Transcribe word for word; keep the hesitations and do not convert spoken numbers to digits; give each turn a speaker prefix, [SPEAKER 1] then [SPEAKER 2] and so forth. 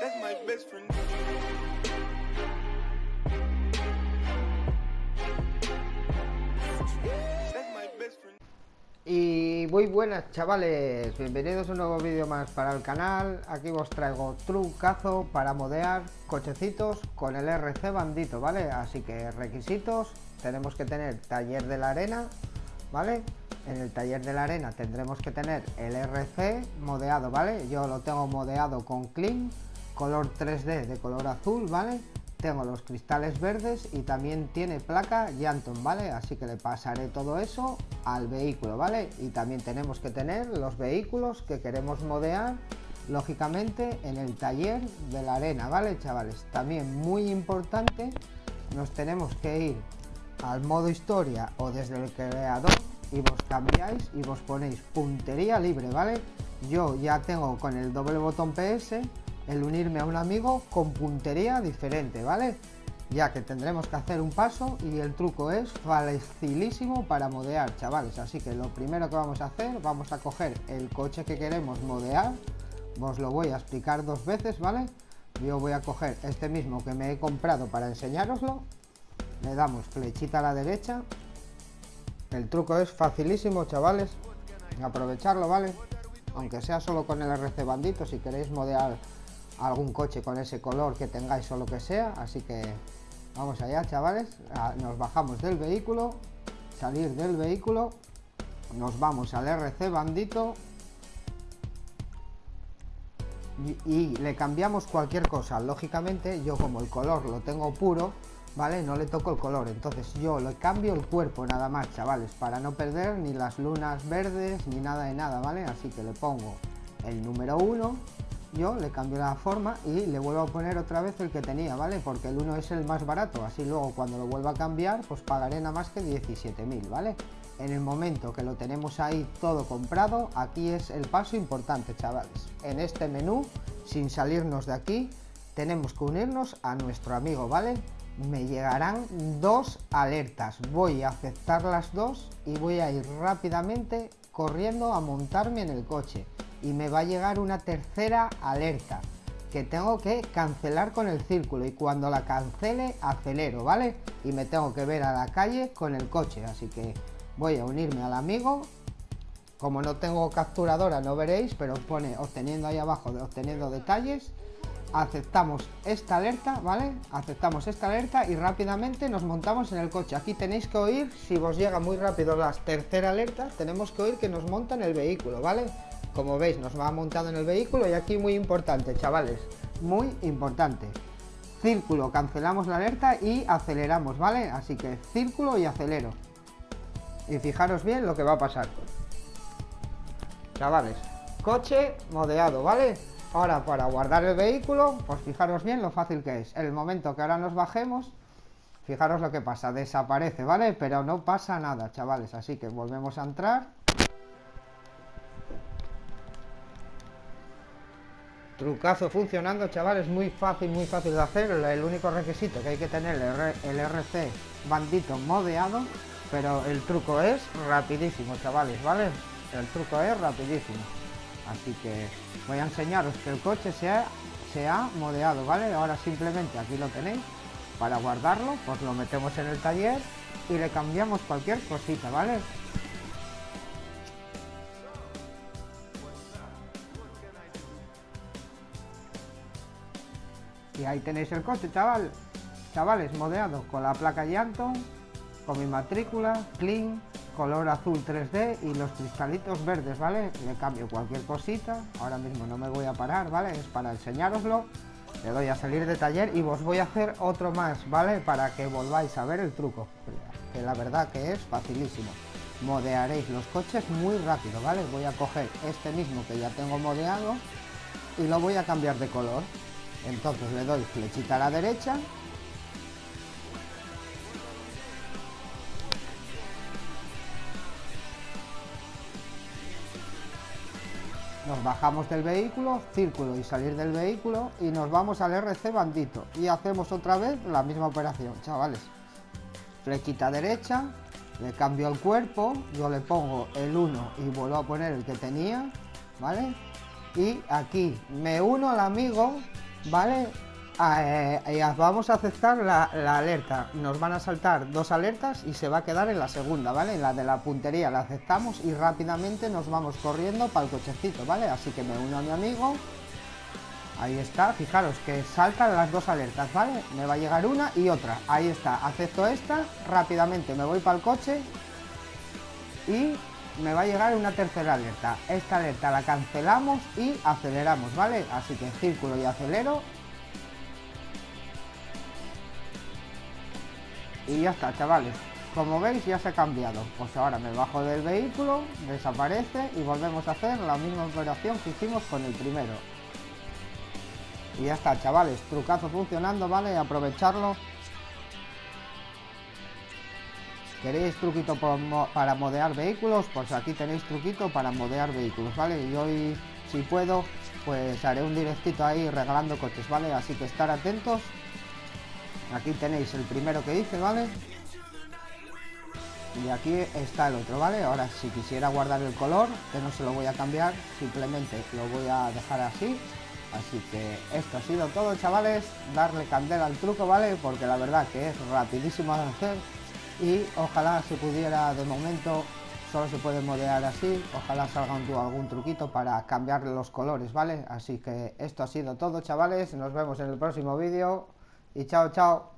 [SPEAKER 1] That's my best friend. That's my best friend.
[SPEAKER 2] Y muy buenas chavales, bienvenidos a un nuevo vídeo más para el canal. Aquí os traigo trucazo para modear cochecitos con el R C Bandito, ¿vale? Así que requisitos, tenemos que tener taller de la arena, ¿vale? En el taller de la arena tendremos que tener el R C modeado, ¿vale? Yo lo tengo modeado con Clean, color tres D de color azul, ¿vale? Tengo los cristales verdes y también tiene placa Yanton, ¿vale? Así que le pasaré todo eso al vehículo, ¿vale? Y también tenemos que tener los vehículos que queremos modear, lógicamente, en el taller de la arena, ¿vale, chavales? También muy importante, nos tenemos que ir al modo historia o desde el creador y vos cambiáis y vos ponéis puntería libre, ¿vale? Yo ya tengo con el doble botón P S el unirme a un amigo con puntería diferente, ¿vale? Ya que tendremos que hacer un paso y el truco es facilísimo para modear, chavales. Así que lo primero que vamos a hacer, vamos a coger el coche que queremos modear. Os lo voy a explicar dos veces, ¿vale? Yo voy a coger este mismo que me he comprado para enseñároslo. Le damos flechita a la derecha. El truco es facilísimo, chavales. Aprovecharlo, ¿vale? Aunque sea solo con el R C Bandito, si queréis modear algún coche con ese color que tengáis o lo que sea. Así que vamos allá, chavales. Nos bajamos del vehículo, salir del vehículo, nos vamos al R C Bandito y, y le cambiamos cualquier cosa. Lógicamente yo, como el color lo tengo puro, ¿vale? No le toco el color, entonces yo le cambio el cuerpo nada más, chavales, para no perder ni las lunas verdes ni nada de nada, ¿vale? Así que le pongo el número uno, yo le cambio la forma y le vuelvo a poner otra vez el que tenía, ¿vale? Porque el uno es el más barato, así luego cuando lo vuelva a cambiar pues pagaré nada más que diecisiete mil, ¿vale? En el momento que lo tenemos ahí todo comprado, aquí es el paso importante, chavales. En este menú, sin salirnos de aquí, tenemos que unirnos a nuestro amigo, ¿vale? Me llegarán dos alertas, voy a aceptar las dos y voy a ir rápidamente corriendo a montarme en el coche. Y me va a llegar una tercera alerta que tengo que cancelar con el círculo, y cuando la cancele acelero, ¿vale? Y me tengo que ver a la calle con el coche, así que voy a unirme al amigo. Como no tengo capturadora no veréis, pero pone obteniendo ahí abajo de obteniendo detalles. Aceptamos esta alerta, ¿vale? Aceptamos esta alerta y rápidamente nos montamos en el coche. Aquí tenéis que oír, si os llega muy rápido las terceras alertas, tenemos que oír que nos montan el vehículo, ¿vale? Como veis, nos va montado en el vehículo. Y aquí muy importante, chavales, muy importante, círculo, cancelamos la alerta y aceleramos, ¿vale? Así que círculo y acelero. Y fijaros bien lo que va a pasar, chavales. Coche modeado, ¿vale? Ahora, para guardar el vehículo, pues fijaros bien lo fácil que es. En el momento que ahora nos bajemos, fijaros lo que pasa, desaparece, ¿vale? Pero no pasa nada, chavales. Así que volvemos a entrar. Trucazo funcionando, chavales, muy fácil, muy fácil de hacer. El único requisito que hay que tener el R C Bandito modeado, pero el truco es rapidísimo, chavales, ¿vale? El truco es rapidísimo. Así que voy a enseñaros que el coche se ha, se ha modeado, ¿vale? Ahora simplemente aquí lo tenéis. Para guardarlo, pues lo metemos en el taller y le cambiamos cualquier cosita, ¿vale? Y ahí tenéis el coche, chaval, chavales, modeado con la placa Yanton, con mi matrícula, Clean, color azul tres D y los cristalitos verdes, ¿vale? Le cambio cualquier cosita, ahora mismo no me voy a parar, ¿vale? Es para enseñároslo. Le doy a salir de taller y os voy a hacer otro más, ¿vale? Para que volváis a ver el truco, que la verdad que es facilísimo. Modearéis los coches muy rápido, ¿vale? Voy a coger este mismo que ya tengo modeado y lo voy a cambiar de color. Entonces le doy flechita a la derecha, nos bajamos del vehículo, círculo y salir del vehículo y nos vamos al R C Bandito y hacemos otra vez la misma operación, chavales. Flechita derecha, le cambio el cuerpo, yo le pongo el uno y vuelvo a poner el que tenía, ¿vale? Y aquí me uno al amigo ¿vale? Eh, eh, vamos a aceptar la, la alerta, nos van a saltar dos alertas y se va a quedar en la segunda, ¿vale? En la de la puntería la aceptamos y rápidamente nos vamos corriendo para el cochecito, ¿vale? Así que me uno a mi amigo, ahí está, fijaros que saltan las dos alertas, ¿vale? Me va a llegar una y otra, ahí está, acepto esta, rápidamente me voy para el coche y me va a llegar una tercera alerta, esta alerta la cancelamos y aceleramos, ¿vale? Así que círculo y acelero. Y ya está, chavales, como veis ya se ha cambiado. Pues ahora me bajo del vehículo, desaparece y volvemos a hacer la misma operación que hicimos con el primero. Y ya está, chavales, trucazo funcionando, ¿vale? Aprovecharlo. ¿Queréis truquito para modear vehículos? Pues aquí tenéis truquito para modear vehículos, ¿vale? Y hoy, si puedo, pues haré un directito ahí regalando coches, ¿vale? Así que estar atentos. Aquí tenéis el primero que hice, ¿vale? Y aquí está el otro, ¿vale? Ahora si quisiera guardar el color, que no se lo voy a cambiar, simplemente lo voy a dejar así. Así que esto ha sido todo, chavales. Darle candela al truco, ¿vale? Porque la verdad que es rapidísimo de hacer. Y ojalá se pudiera, de momento solo se puede modear así. Ojalá salga un, algún truquito para cambiar los colores, ¿vale? Así que esto ha sido todo, chavales. Nos vemos en el próximo vídeo. Y chao, chao.